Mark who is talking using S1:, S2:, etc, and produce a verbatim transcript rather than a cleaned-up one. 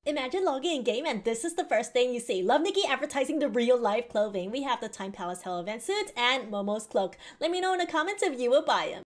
S1: Imagine logging in game and this is the first thing you see. Love Nikki advertising the real life clothing. We have the Time Palace Hell event suit and Momo's cloak. Let me know in the comments if you will buy them.